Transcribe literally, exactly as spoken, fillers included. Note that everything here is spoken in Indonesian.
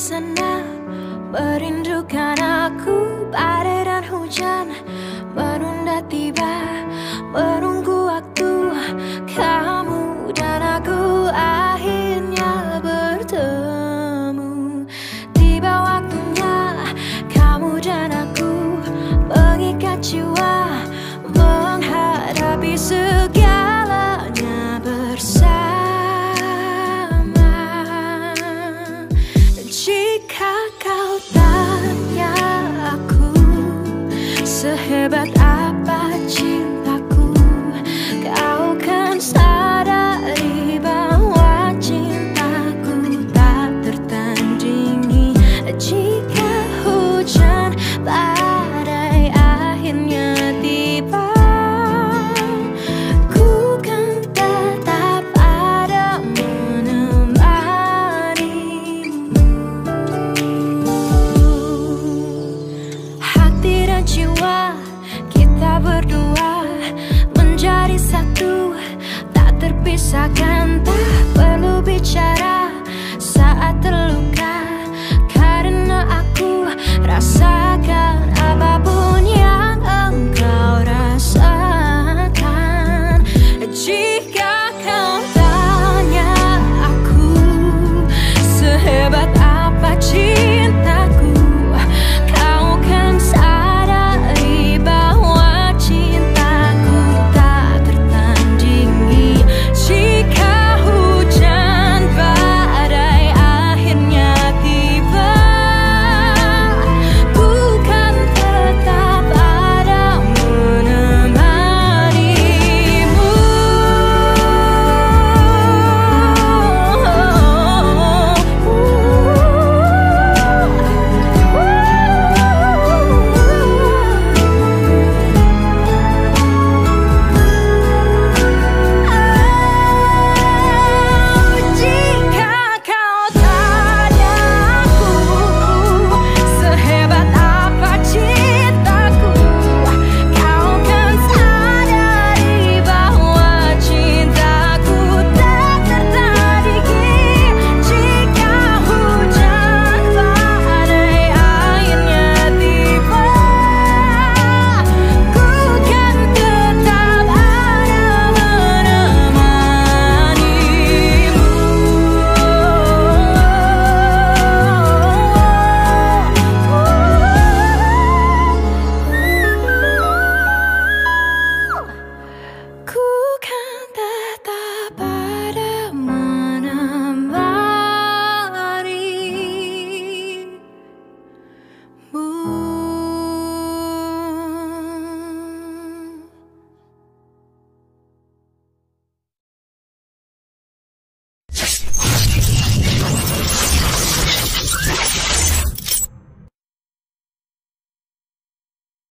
sana, merindukan aku. Badai dan hujan menunda tiba, menunggu waktu. Kamu dan aku akhirnya bertemu. Tiba waktunya kamu dan aku mengikat jiwa, menghadapi segalanya bersama. Jika kau tanya aku sehebat apa cintaku, kau kan sadari bahwa cintaku tak tertandingi. Jika hujan badai akhirnya tiba, ku kan tetap ada menemanimu. Hati dan jiwa kita berdua menjadi satu, tak terpisahkan, tak perlu bicara saat terluka. Karena aku rasakan apapun yang engkau rasakan. Jika kau tanya aku sehebat apa cinta,